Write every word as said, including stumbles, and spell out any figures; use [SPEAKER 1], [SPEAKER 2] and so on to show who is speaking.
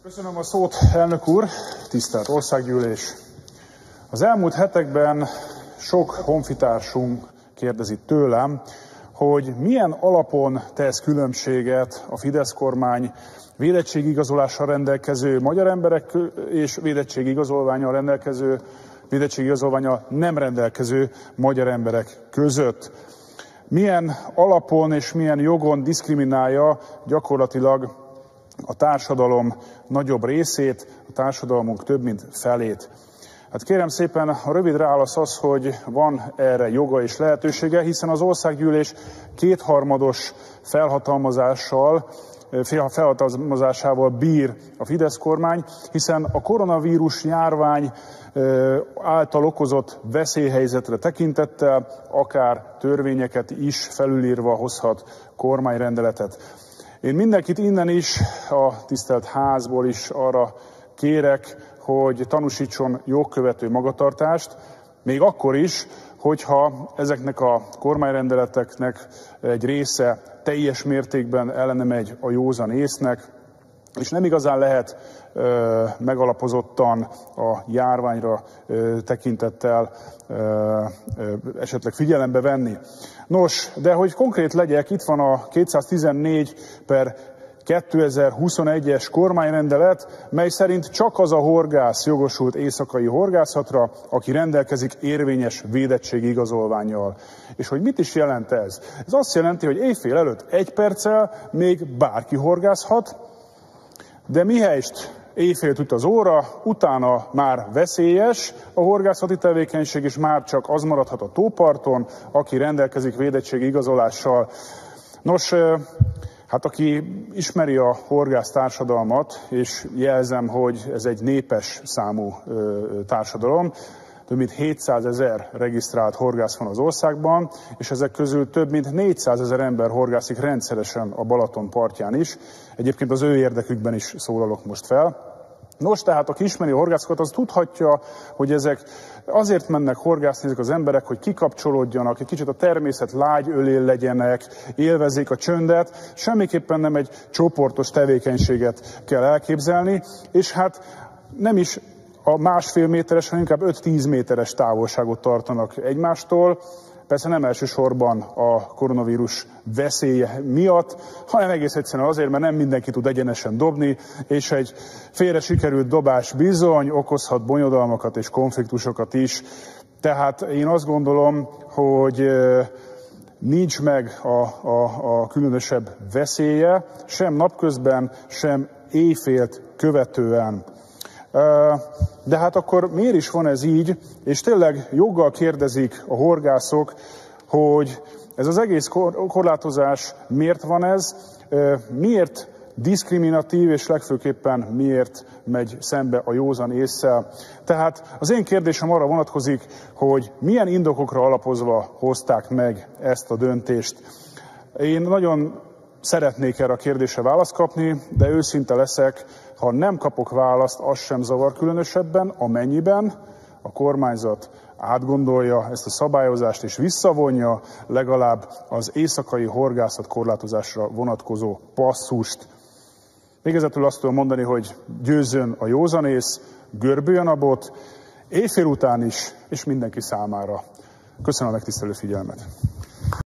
[SPEAKER 1] Köszönöm a szót, elnök úr, tisztelt országgyűlés! Az elmúlt hetekben sok honfitársunk kérdezi tőlem, hogy milyen alapon tesz különbséget a Fidesz kormány védettségigazolással rendelkező magyar emberek és védettségigazolvánnyal rendelkező, védettségigazolvánnyal nem rendelkező magyar emberek között. Milyen alapon és milyen jogon diszkriminálja gyakorlatilag a társadalom nagyobb részét, a társadalmunk több mint felét. Hát kérem szépen, a rövid válasz az, hogy van erre joga és lehetősége, hiszen az országgyűlés kétharmados felhatalmazással, felhatalmazásával bír a Fidesz kormány, hiszen a koronavírus járvány által okozott veszélyhelyzetre tekintettel akár törvényeket is felülírva hozhat kormányrendeletet. Én mindenkit innen is, a tisztelt házból is arra kérek, hogy tanúsítson jogkövető magatartást, még akkor is, hogyha ezeknek a kormányrendeleteknek egy része teljes mértékben ellene megy a józan észnek, és nem igazán lehet ö, megalapozottan a járványra ö, tekintettel ö, ö, esetleg figyelembe venni. Nos, de hogy konkrét legyek, itt van a kétszáztizennégy per kétezer-huszonegyes kormányrendelet, mely szerint csak az a horgász jogosult éjszakai horgászatra, aki rendelkezik érvényes védettségi igazolvánnyal. És hogy mit is jelent ez? Ez azt jelenti, hogy éjfél előtt egy perccel még bárki horgászhat, de mihelyst éjfél üt az óra, utána már veszélyes a horgászati tevékenység, és már csak az maradhat a tóparton, aki rendelkezik védettségi igazolással. Nos, hát aki ismeri a horgász társadalmat, és jelzem, hogy ez egy népes számú társadalom, több mint hétszázezer regisztrált horgász van az országban, és ezek közül több mint négyszázezer ember horgászik rendszeresen a Balaton partján is. Egyébként az ő érdekükben is szólalok most fel. Nos, tehát aki ismeri a horgászokat, az tudhatja, hogy ezek azért mennek horgászni ezek az emberek, hogy kikapcsolódjanak, egy kicsit a természet lágy ölén legyenek, élvezzék a csöndet, semmiképpen nem egy csoportos tevékenységet kell elképzelni, és hát nem is a másfél méteres, hanem inkább öt-tíz méteres távolságot tartanak egymástól, persze nem elsősorban a koronavírus veszélye miatt, hanem egész egyszerűen azért, mert nem mindenki tud egyenesen dobni, és egy félre sikerült dobás bizony okozhat bonyodalmakat és konfliktusokat is. Tehát én azt gondolom, hogy nincs meg a, a, a különösebb veszélye, sem napközben, sem éjfélt követően. De hát akkor miért is van ez így, és tényleg joggal kérdezik a horgászok, hogy ez az egész korlátozás miért van ez, miért diszkriminatív, és legfőképpen miért megy szembe a józan ésszel. Tehát az én kérdésem arra vonatkozik, hogy milyen indokokra alapozva hozták meg ezt a döntést. Én nagyon szeretnék erre a kérdésre választ kapni, de őszinte leszek, ha nem kapok választ, az sem zavar különösebben, amennyiben a kormányzat átgondolja ezt a szabályozást és visszavonja legalább az éjszakai horgászat korlátozásra vonatkozó passzust. Végezetül azt tudom mondani, hogy győzzön a józanész, görbüljön a bot, éjfél után is, és mindenki számára. Köszönöm a megtisztelő figyelmet.